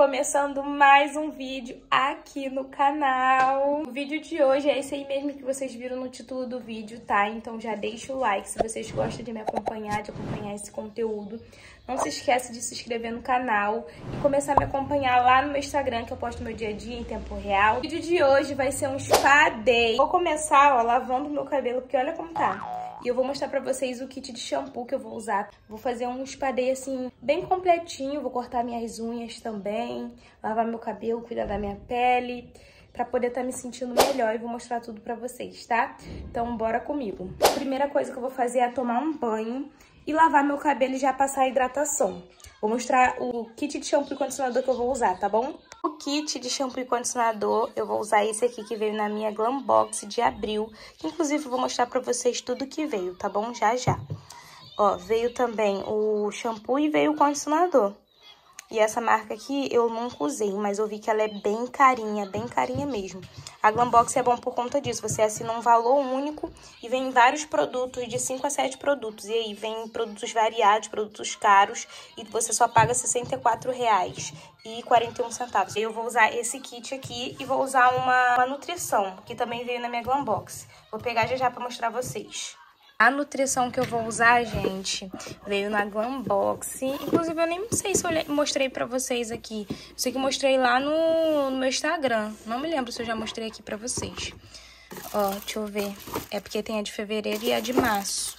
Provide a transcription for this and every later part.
começando mais um vídeo aqui no canal. O vídeo de hoje é esse aí mesmo que vocês viram no título do vídeo, tá? Então já deixa o like se vocês gostam de me acompanhar, de acompanhar esse conteúdo. Não se esquece de se inscrever no canal e começar a me acompanhar lá no meu Instagram, que eu posto meu dia a dia em tempo real. O vídeo de hoje vai ser um spa day. Vou começar, ó, lavando meu cabelo, porque olha como tá. E eu vou mostrar pra vocês o kit de shampoo que eu vou usar. Vou fazer um spa day, assim, bem completinho. Vou cortar minhas unhas também, lavar meu cabelo, cuidar da minha pele, pra poder estar me sentindo melhor. E vou mostrar tudo pra vocês, tá? Então, bora comigo. A primeira coisa que eu vou fazer é tomar um banho e lavar meu cabelo e já passar a hidratação. Vou mostrar o kit de shampoo e condicionador que eu vou usar, tá bom? O kit de shampoo e condicionador, eu vou usar esse aqui que veio na minha Glam Box de abril. Inclusive, eu vou mostrar pra vocês tudo que veio, tá bom? Já, já. Ó, veio também o shampoo e veio o condicionador. E essa marca aqui eu nunca usei, mas eu vi que ela é bem carinha mesmo. A Glam Box é bom por conta disso, você assina um valor único e vem vários produtos, de 5 a 7 produtos. E aí vem produtos variados, produtos caros, e você só paga R$ 64,41. Eu vou usar esse kit aqui e vou usar uma nutrição, que também veio na minha Glam Box. Vou pegar já pra mostrar a vocês. A nutrição que eu vou usar, gente, veio na Glam Box. Inclusive, eu nem sei se eu mostrei pra vocês aqui. Eu sei que mostrei lá no meu Instagram. Não me lembro se eu já mostrei aqui pra vocês. Ó, deixa eu ver. É porque tem a de fevereiro e a de março.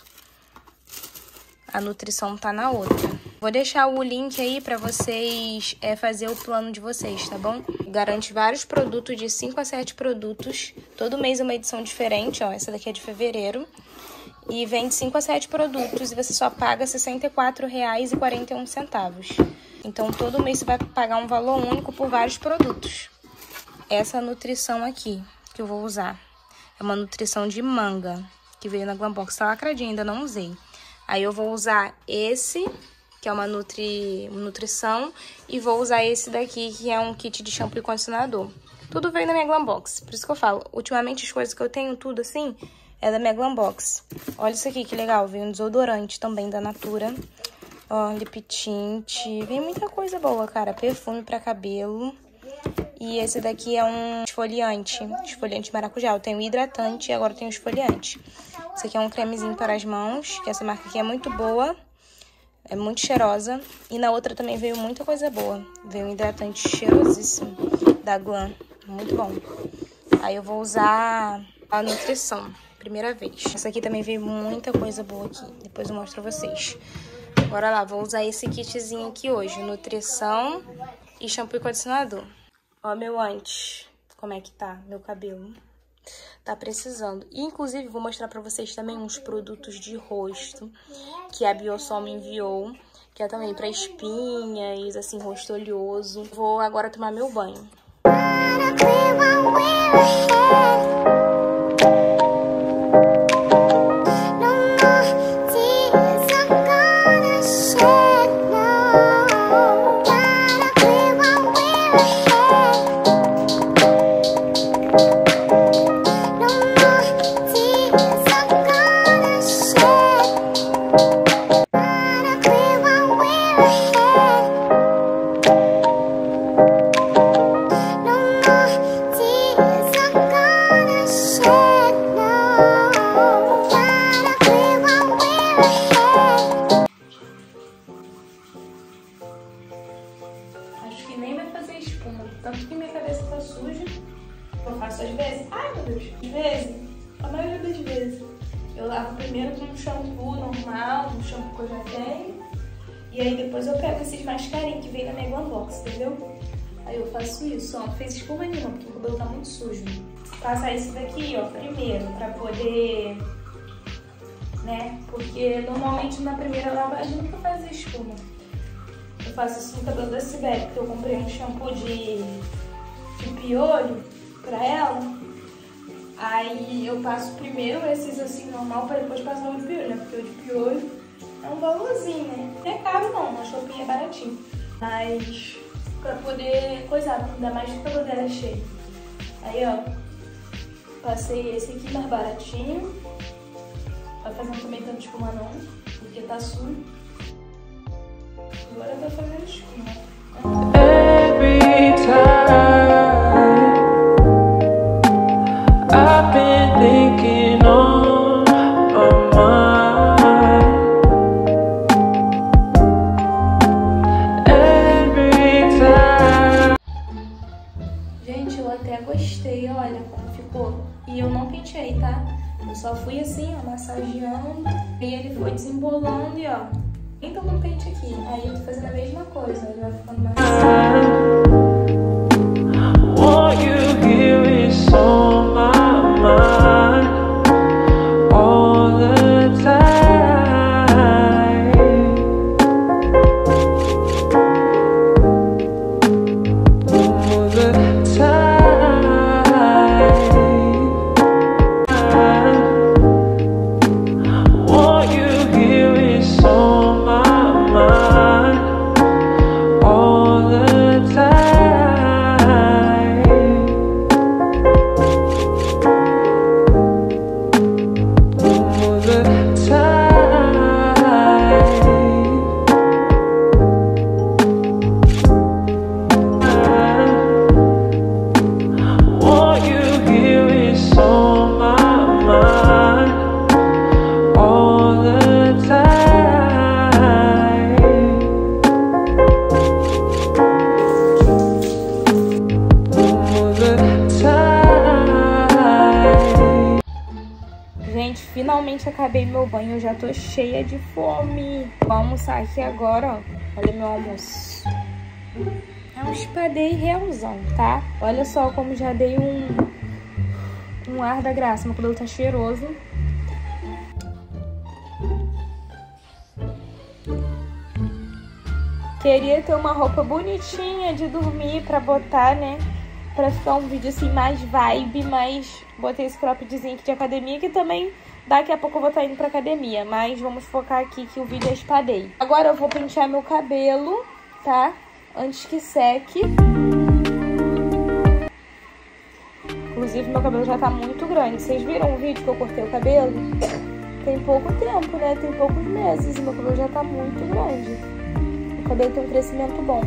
A nutrição tá na outra. Vou deixar o link aí pra vocês fazer o plano de vocês, tá bom? Garante vários produtos, de 5 a 7 produtos. Todo mês é uma edição diferente, ó. Essa daqui é de fevereiro. E vem de 5 a 7 produtos e você só paga R$ 64,41. Então, todo mês você vai pagar um valor único por vários produtos. Essa nutrição aqui, que eu vou usar, é uma nutrição de manga, que veio na Glam Box. Tá lacradinha, ainda não usei. Aí, eu vou usar esse, que é uma nutrição, e vou usar esse daqui, que é um kit de shampoo e condicionador. Tudo veio na minha Glam Box, por isso que eu falo. Ultimamente, as coisas que eu tenho, tudo assim, é da minha Glam Box. Olha isso aqui, que legal. Vem um desodorante também da Natura. Ó, lip tint. Vem muita coisa boa, cara. Perfume pra cabelo. E esse daqui é um esfoliante. Esfoliante maracujá. Eu tenho hidratante e agora eu tenho esfoliante. Esse aqui é um cremezinho para as mãos, que essa marca aqui é muito boa. É muito cheirosa. E na outra também veio muita coisa boa. Veio um hidratante cheirosíssimo da Glam. Muito bom. Aí eu vou usar a nutrição. Primeira vez. Essa aqui também veio muita coisa boa aqui. Depois eu mostro pra vocês. Bora lá, vou usar esse kitzinho aqui hoje. Nutrição e shampoo e condicionador. Ó, meu antes. Como é que tá meu cabelo? Tá precisando. E, inclusive, vou mostrar pra vocês também uns produtos de rosto que a Biosol me enviou. Que é também pra espinhas, assim, rosto oleoso. Vou agora tomar meu banho. Acho que nem vai fazer espuma, tanto que minha cabeça tá suja. Eu faço às vezes. Ai, meu Deus. Às vezes, a maioria das vezes, eu lavo primeiro com um shampoo normal, um shampoo que eu já tenho. E aí depois eu pego esses mais carinhos que vem na minha Glam Box, entendeu? Aí eu faço isso, ó. Não fez espuma nenhuma, porque o cabelo tá muito sujo. Passar esse daqui, ó, primeiro, pra poder, né? Porque normalmente na primeira lavagem nunca faz espuma. Eu faço isso no cabelo da Sibeli, porque eu comprei um shampoo de piolho pra ela. Aí eu passo primeiro esses assim normal pra depois passar o de piolho, né? Porque o de piolho é um valorzinho, né? Não é caro não, na Shopee é baratinho. Mas pra poder coisar, ainda mais que o cabelo dela é cheio. Aí, ó, passei esse aqui mais baratinho. Vai fazendo também tanto espuma não, porque tá sujo. Agora vai fazendo espuma. Eu só fui assim, ó, massageando. E ele foi desembolando e ó, então no pente aqui. Aí eu tô fazendo a mesma coisa, ele vai ficando mais What you hear is on my mind all the time. All the time. What you hear is on my mind all the time. Gente, finalmente acabei meu banho, eu já tô cheia de fome. Vou almoçar aqui agora, ó. Olha meu almoço. É um espadei realzão, tá? Olha só como já dei um ar da graça. Meu cabelo tá cheiroso. Queria ter uma roupa bonitinha de dormir pra botar, né? Pra ficar um vídeo assim mais vibe, mas botei esse croppedzinho aqui de academia, que também daqui a pouco eu vou estar indo pra academia. Mas vamos focar aqui que o vídeo é espadei. Agora eu vou pentear meu cabelo, tá? Antes que seque. Inclusive meu cabelo já tá muito grande. Vocês viram o vídeo que eu cortei o cabelo? Tem pouco tempo, né? Tem poucos meses e meu cabelo já tá muito grande. O cabelo tem um crescimento bom.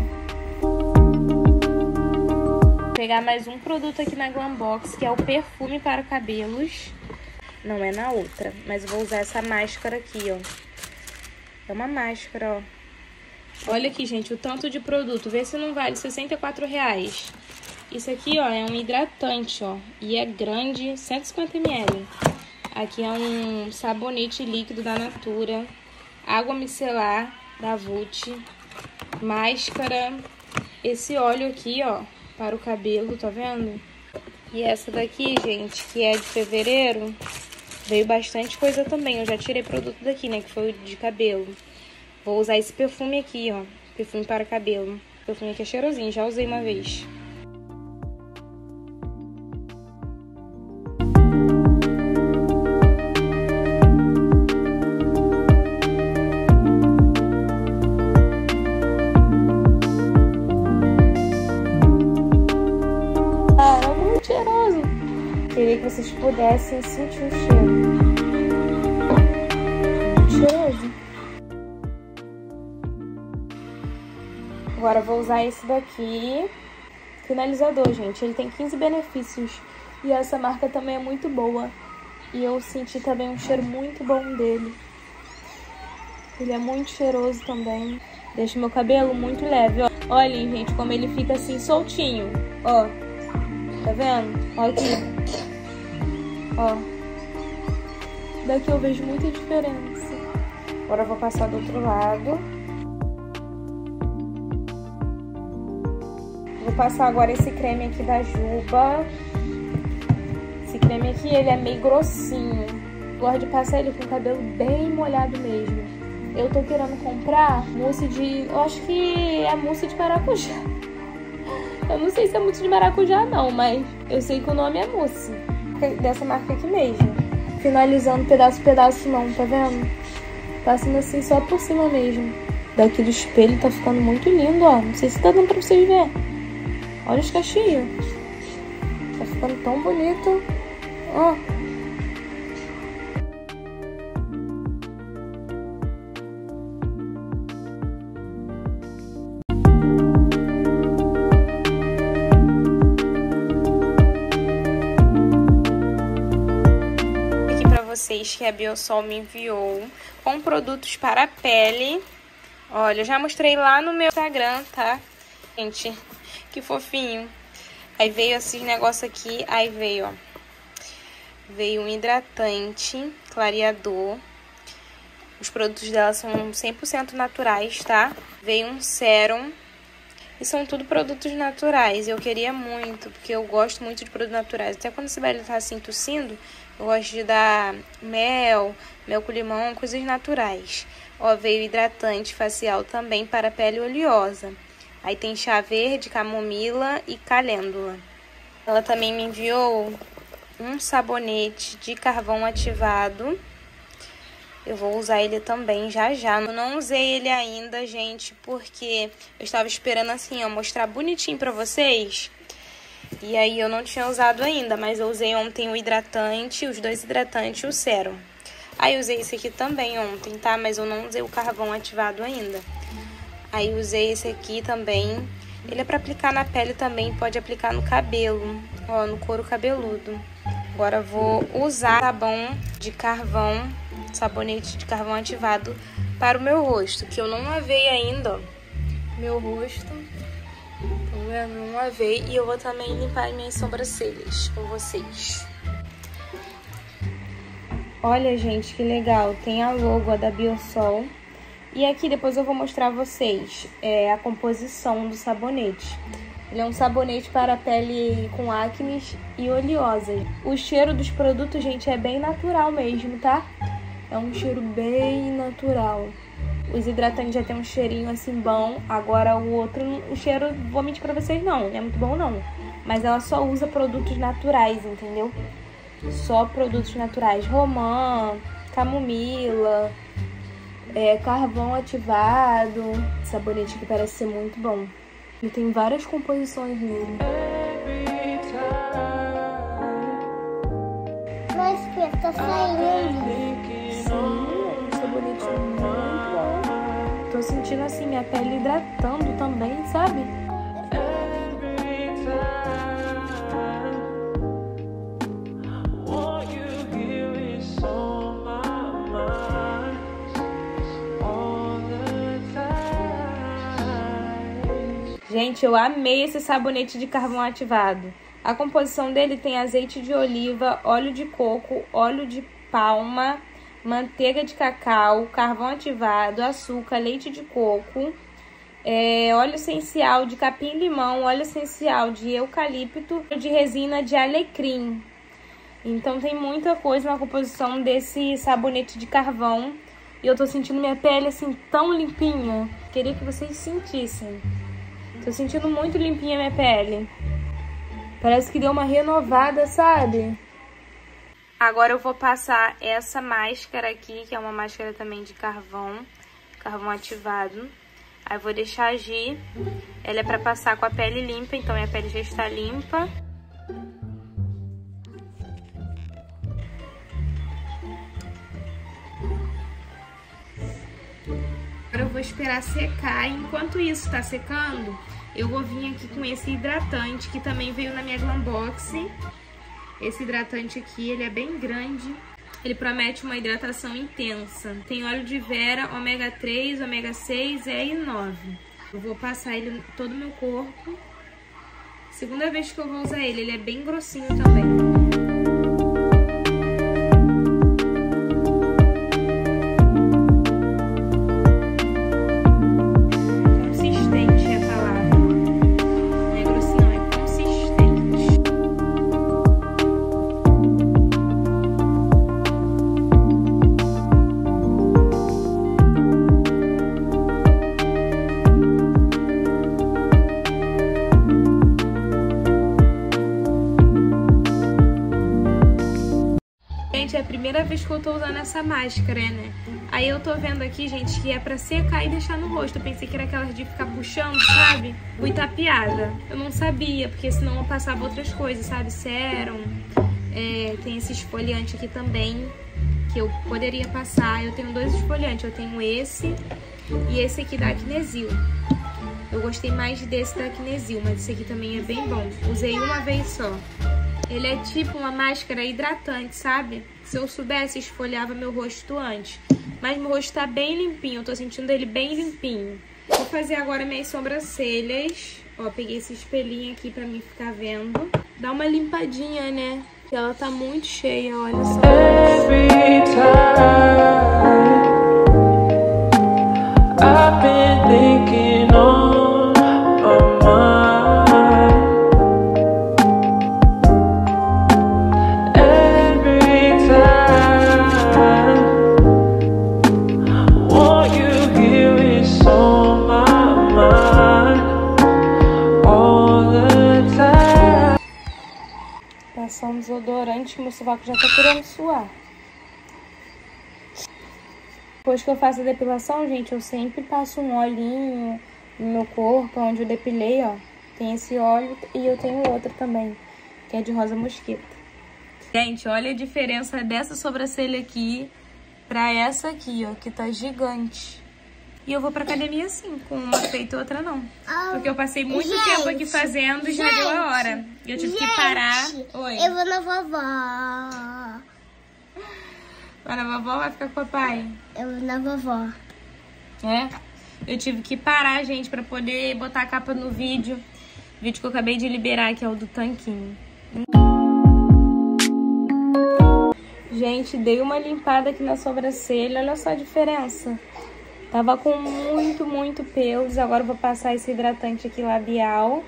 Vou pegar mais um produto aqui na Glambox, que é o perfume para cabelos. Não é na outra, mas eu vou usar essa máscara aqui, ó. É uma máscara, ó. Olha aqui, gente, o tanto de produto. Vê se não vale R$64. Isso aqui, ó, é um hidratante, ó. E é grande, 150 ml. Aqui é um sabonete líquido da Natura. Água micelar da Vult. Máscara. Esse óleo aqui, ó, para o cabelo, tá vendo? E essa daqui, gente, que é de fevereiro, veio bastante coisa também. Eu já tirei produto daqui, né, que foi o de cabelo. Vou usar esse perfume aqui, ó, perfume para cabelo. O perfume aqui é cheirosinho, já usei uma vez. Cheiroso. Queria que vocês pudessem sentir o cheiro. Muito cheiroso. Agora eu vou usar esse daqui. Finalizador, gente. Ele tem 15 benefícios. E essa marca também é muito boa. E eu senti também um cheiro muito bom dele. Ele é muito cheiroso também. Deixa meu cabelo muito leve. Ó. Olhem, gente, como ele fica assim soltinho. Ó. Tá vendo? Olha aqui. Ó. Daqui eu vejo muita diferença. Agora eu vou passar do outro lado. Vou passar agora esse creme aqui da Juba. Esse creme aqui, ele é meio grossinho. Gosto de passar ele com o cabelo bem molhado mesmo. Eu tô querendo comprar mousse de... Eu acho que é mousse de maracujá. Eu não sei se é mousse de maracujá não, mas eu sei que o nome é mousse. Dessa marca aqui mesmo. Finalizando pedaço a pedaço não, tá vendo? Passando assim só por cima mesmo. Daqui do espelho tá ficando muito lindo, ó. Não sei se tá dando pra vocês verem. Olha os cachinhos. Tá ficando tão bonito. Ó. Vocês que a Biosol me enviou com produtos para a pele. Olha, eu já mostrei lá no meu Instagram, tá? Gente, que fofinho. Aí veio esses negócios aqui, aí veio, ó. Veio um hidratante, clareador. Os produtos dela são 100% naturais, tá? Veio um sérum. E são tudo produtos naturais. Eu queria muito, porque eu gosto muito de produtos naturais. Até quando o Sibeli tá assim tossindo, eu gosto de dar mel com limão, coisas naturais. Ó, veio hidratante facial também para pele oleosa. Aí tem chá verde, camomila e calêndula. Ela também me enviou um sabonete de carvão ativado. Eu vou usar ele também já já. Eu não usei ele ainda, gente, porque eu estava esperando assim, ó, mostrar bonitinho pra vocês. E aí eu não tinha usado ainda, mas eu usei ontem o hidratante, os dois hidratantes e o sérum. Aí usei esse aqui também ontem, tá? Mas eu não usei o carvão ativado ainda. Aí usei esse aqui também. Ele é pra aplicar na pele também, pode aplicar no cabelo, ó, no couro cabeludo. Agora eu vou usar sabão de carvão, sabonete de carvão ativado para o meu rosto, que eu não lavei ainda, ó. Meu rosto, não lavei. E eu vou também limpar minhas sobrancelhas com vocês. Olha, gente, que legal. Tem a logo da Biosol. E aqui depois eu vou mostrar a vocês a composição do sabonete. Ele é um sabonete para pele com acne e oleosa. O cheiro dos produtos, gente, é bem natural mesmo, tá? É um cheiro bem natural. Os hidratantes já tem um cheirinho assim bom. Agora o outro, o cheiro, vou mentir pra vocês, não é muito bom não. Mas ela só usa produtos naturais, entendeu? Só produtos naturais. Romã, camomila, carvão ativado. Sabonete que parece ser muito bom. E tem várias composições nele. Mas que tá saindo. Sim, um sabonete muito bom. Tô sentindo assim minha pele hidratando também, sabe? Gente, eu amei esse sabonete de carvão ativado. A composição dele tem azeite de oliva, óleo de coco, óleo de palma, manteiga de cacau, carvão ativado, açúcar, leite de coco, óleo essencial de capim-limão, óleo essencial de eucalipto, de resina de alecrim. Então tem muita coisa na composição desse sabonete de carvão. E eu tô sentindo minha pele assim tão limpinha. Queria que vocês sentissem. Tô sentindo muito limpinha minha pele. Parece que deu uma renovada, sabe? Agora eu vou passar essa máscara aqui, que é uma máscara também de carvão ativado. Aí eu vou deixar agir. Ela é pra passar com a pele limpa, então minha pele já está limpa. Agora eu vou esperar secar. Enquanto isso tá secando, eu vou vir aqui com esse hidratante, que também veio na minha Glambox. Esse hidratante aqui, ele é bem grande. Ele promete uma hidratação intensa. Tem óleo de vera, ômega 3, ômega 6, E e 9. Eu vou passar ele todo o meu corpo. Segunda vez que eu vou usar ele. Ele é bem grossinho também. Gente, é a primeira vez que eu tô usando essa máscara, né? Aí eu tô vendo aqui, gente, que é pra secar e deixar no rosto. Eu pensei que era aquelas de ficar puxando, sabe? Fui tapeada. Eu não sabia, porque senão eu passava outras coisas, sabe? Sérum, tem esse esfoliante aqui também, que eu poderia passar. Eu tenho dois esfoliantes, eu tenho esse e esse aqui da Acnesil. Eu gostei mais desse da Acnesil, mas esse aqui também é bem bom. Usei uma vez só. Ele é tipo uma máscara hidratante, sabe? Se eu soubesse, esfoliava meu rosto antes. Mas meu rosto tá bem limpinho, eu tô sentindo ele bem limpinho. Vou fazer agora minhas sobrancelhas. Ó, peguei esse espelhinho aqui pra mim ficar vendo. Dá uma limpadinha, né? E ela tá muito cheia, olha só. Every time I've been thinking on my mind. Every time what you hear is on my mind all the time. Passar um desodorante, meu sovaco já tá querendo suar. Depois que eu faço a depilação, gente, eu sempre passo um olhinho no meu corpo, onde eu depilei, ó. Tem esse óleo e eu tenho outro também, que é de rosa mosquita. Gente, olha a diferença dessa sobrancelha aqui pra essa aqui, ó, que tá gigante. E eu vou pra academia assim, com uma feita e outra não. Porque eu passei muito tempo aqui fazendo e já deu a hora. E eu tive que parar. Oi. Eu vou na vovó. Vai na vovó ou vai ficar com o papai? Eu vou na vovó. É? Eu tive que parar, gente, pra poder botar a capa no vídeo. O vídeo que eu acabei de liberar, que é o do tanquinho. Gente, dei uma limpada aqui na sobrancelha. Olha só a diferença. Tava com muito pelos. Agora eu vou passar esse hidratante aqui labial.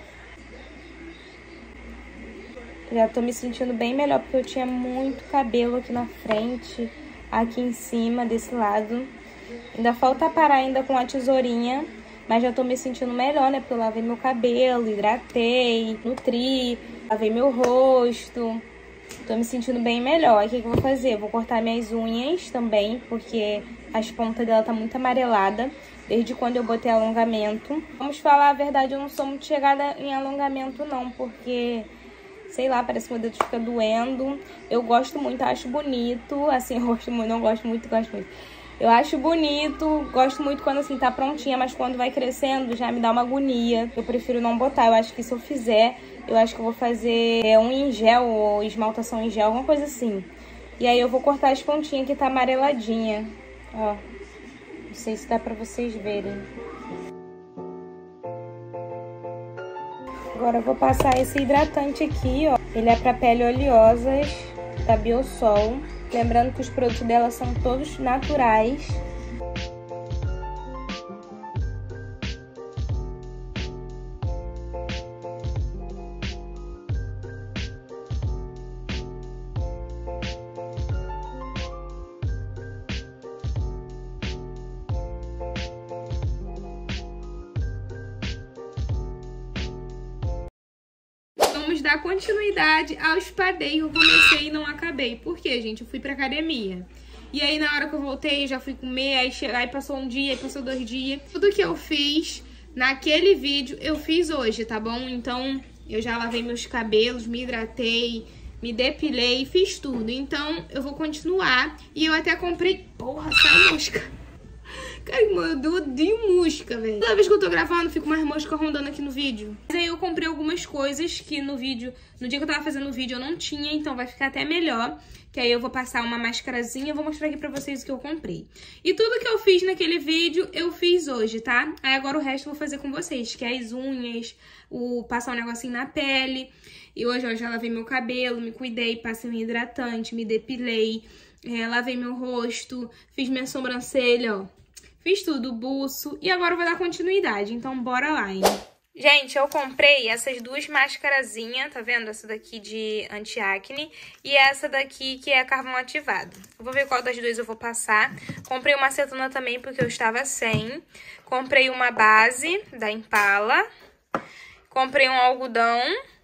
Já tô me sentindo bem melhor, porque eu tinha muito cabelo aqui na frente, aqui em cima, desse lado. Ainda falta parar ainda com a tesourinha, mas já tô me sentindo melhor, né? Porque eu lavei meu cabelo, hidratei, nutri, lavei meu rosto. Tô me sentindo bem melhor. O que que eu vou fazer? Eu vou cortar minhas unhas também, porque as pontas dela tá muito amarelada, desde quando eu botei alongamento. Vamos falar a verdade, eu não sou muito chegada em alongamento não, porque... sei lá, parece que meu dedo fica doendo. Eu gosto muito, acho bonito. Assim, eu gosto muito, não gosto muito, gosto muito. Eu acho bonito, gosto muito quando assim tá prontinha, mas quando vai crescendo já me dá uma agonia. Eu prefiro não botar. Eu acho que se eu fizer, eu acho que eu vou fazer um em gel ou esmaltação em gel, alguma coisa assim. E aí eu vou cortar as pontinhas que tá amareladinha. Ó, não sei se dá pra vocês verem. Agora eu vou passar esse hidratante aqui, ó. Ele é pra pele oleosas, da Biosol. Lembrando que os produtos dela são todos naturais. Vamos dar continuidade aos padeios. Eu comecei e não acabei. Por quê, gente? Eu fui pra academia. E aí, na hora que eu voltei, eu já fui comer. Aí passou um dia, aí passou 2 dias. Tudo que eu fiz naquele vídeo, eu fiz hoje, tá bom? Então, eu já lavei meus cabelos, me hidratei, me depilei, fiz tudo. Então, eu vou continuar. E eu até comprei... Porra, sai mosca. Cara, eu odeio mosca, velho. Toda vez que eu tô gravando, fica mais mosca rondando aqui no vídeo. Mas aí eu comprei algumas coisas que no vídeo... No dia que eu tava fazendo o vídeo eu não tinha, então vai ficar até melhor. Que aí eu vou passar uma máscarazinha e vou mostrar aqui pra vocês o que eu comprei. E tudo que eu fiz naquele vídeo, eu fiz hoje, tá? Aí agora o resto eu vou fazer com vocês, que é as unhas, passar um negocinho na pele. E hoje eu já lavei meu cabelo, me cuidei, passei um hidratante, me depilei, lavei meu rosto, fiz minha sobrancelha, ó. Fiz tudo, o buço, e agora eu vou dar continuidade, então bora lá, hein? Gente, eu comprei essas 2 máscarazinhas, tá vendo? Essa daqui de anti-acne e essa daqui que é carvão ativado. Eu vou ver qual das 2 eu vou passar. Comprei uma acetona também porque eu estava sem. Comprei uma base da Impala. Comprei um algodão.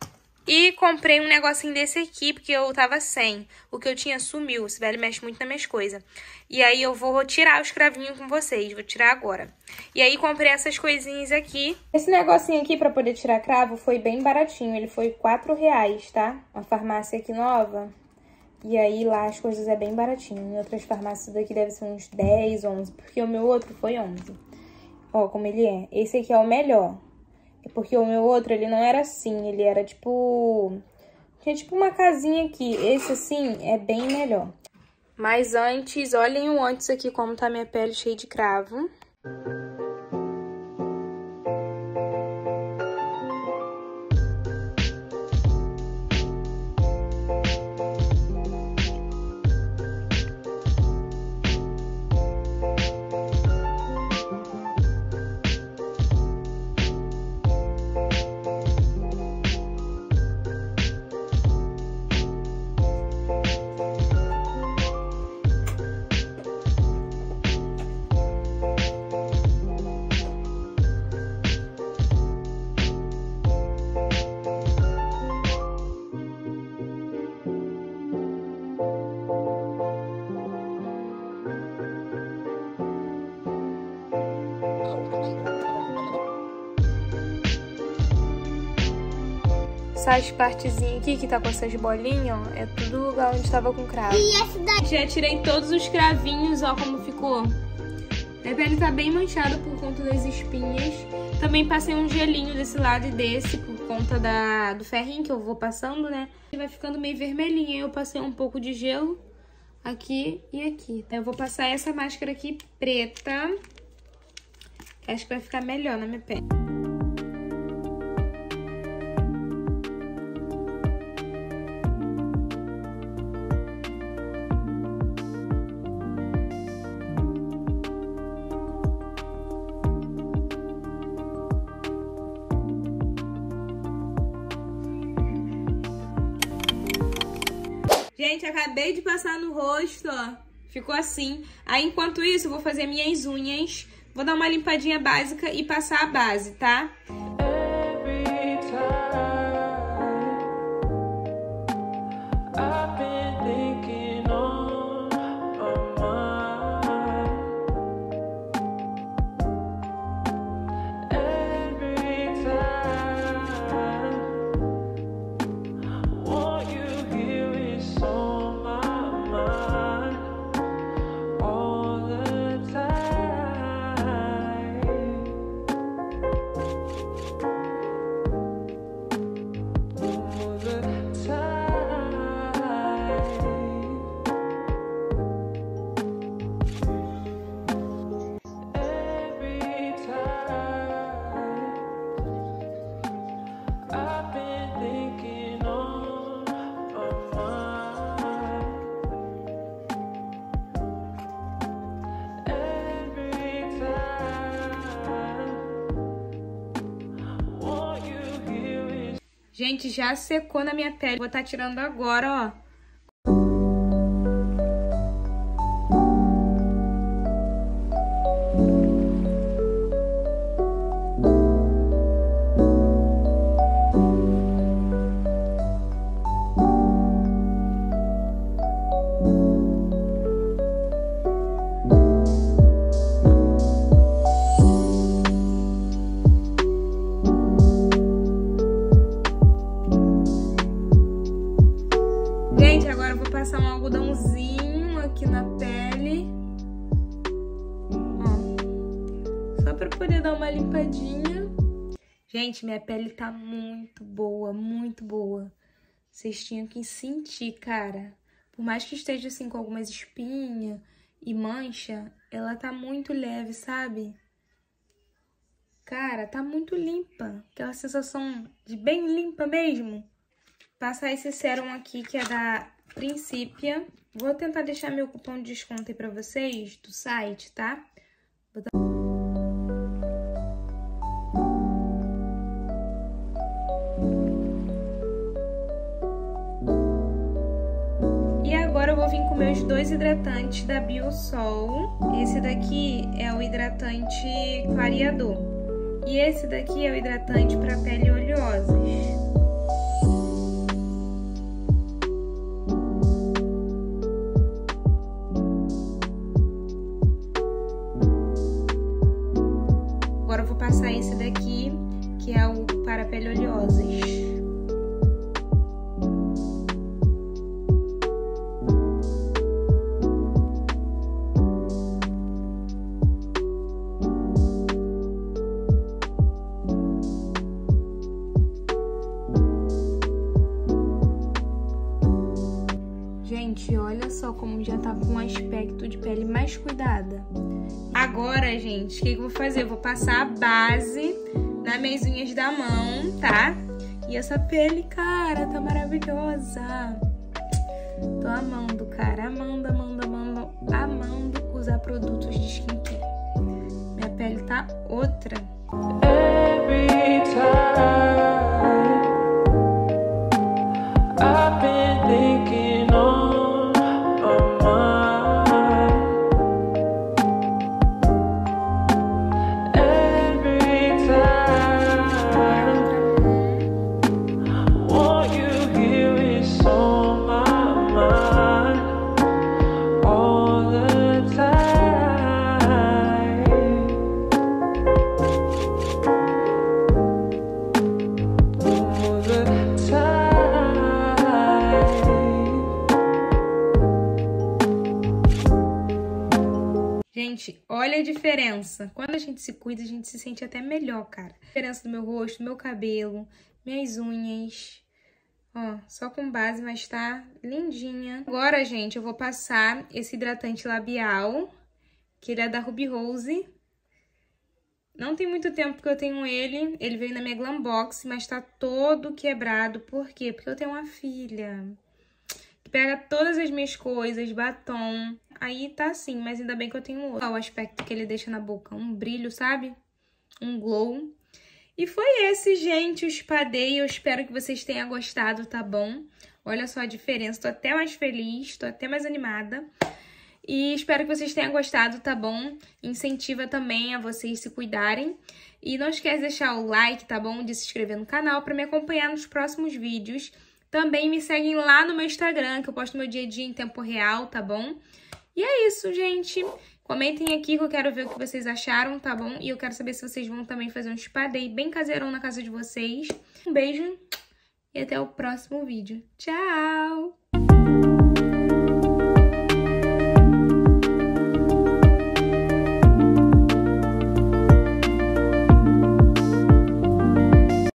E comprei um negocinho desse aqui, porque eu tava sem. O que eu tinha sumiu, esse velho mexe muito nas minhas coisas. E aí eu vou tirar os cravinhos com vocês, vou tirar agora. E aí comprei essas coisinhas aqui. Esse negocinho aqui pra poder tirar cravo foi bem baratinho, ele foi R$4, tá? Uma farmácia aqui nova. E aí lá as coisas é bem baratinho. Em outras farmácias daqui deve ser uns 10, 11, porque o meu outro foi 11. Ó, como ele é. Esse aqui é o melhor. Porque o meu outro, ele não era assim, ele era tipo... tinha tipo uma casinha aqui. Esse, assim, é bem melhor. Mas antes, olhem o antes aqui, como tá minha pele cheia de cravo. Essas partezinhas aqui que tá com essas bolinhas, ó, é tudo lugar onde tava com cravo. E essa daqui? Já tirei todos os cravinhos, ó como ficou. Minha pele tá bem manchada por conta das espinhas. Também passei um gelinho desse lado e desse por conta do ferrinho que eu vou passando, né? E vai ficando meio vermelhinha. Eu passei um pouco de gelo aqui e aqui. Eu vou passar essa máscara aqui preta. Acho que vai ficar melhor na minha pele. Gente, acabei de passar no rosto, ó. Ficou assim. Aí, enquanto isso, eu vou fazer minhas unhas. Vou dar uma limpadinha básica e passar a base, tá? Gente, já secou na minha pele. Vou estar tirando agora, ó. Gente, agora eu vou passar um algodãozinho aqui na pele. Ó. Só pra poder dar uma limpadinha. Gente, minha pele tá muito boa, muito boa. Vocês tinham que sentir, cara. Por mais que esteja assim com algumas espinhas e mancha, ela tá muito leve, sabe? Cara, tá muito limpa. Aquela sensação de bem limpa mesmo. Passar esse sérum aqui, que é da Principia. Vou tentar deixar meu cupom de desconto aí pra vocês, do site, tá? E agora eu vou vir com meus dois hidratantes da Biosol. Esse daqui é o hidratante clareador. E esse daqui é o hidratante para pele oleosas. Agora eu vou passar esse daqui, que é o para pele oleosas. Gente, olha só como já tá com um aspecto de pele mais cuidada. Agora, gente, o que eu vou fazer? Eu vou passar a base nas minhas unhas da mão, tá? E essa pele, cara, tá maravilhosa. Tô amando, cara. Amando usar produtos de skincare. Minha pele tá outra. Every time I've been thinking on my mind. Every time what you hear is on my mind all the time. olha a diferença. Quando a gente se cuida, a gente se sente até melhor, cara. A diferença do meu rosto, do meu cabelo, minhas unhas. Ó, só com base, mas tá lindinha. Agora, gente, eu vou passar esse hidratante labial, que ele é da Ruby Rose. Não tem muito tempo que eu tenho ele. Ele veio na minha Glam Box, mas tá todo quebrado. Por quê? Porque eu tenho uma filha que pega todas as minhas coisas, batom. Aí tá assim, mas ainda bem que eu tenho outro. Olha o aspecto que ele deixa na boca. Um brilho, sabe? Um glow. E foi esse, gente, o Spa Day. Eu espero que vocês tenham gostado, tá bom? Olha só a diferença. Tô até mais feliz, tô até mais animada. E espero que vocês tenham gostado, tá bom? Incentiva também a vocês se cuidarem. E não esquece de deixar o like, tá bom? De se inscrever no canal pra me acompanhar nos próximos vídeos. Também me seguem lá no meu Instagram, que eu posto meu dia a dia em tempo real, tá bom? E é isso, gente. Comentem aqui que eu quero ver o que vocês acharam, tá bom? E eu quero saber se vocês vão também fazer um Spa Day bem caseirão na casa de vocês. Um beijo e até o próximo vídeo. Tchau!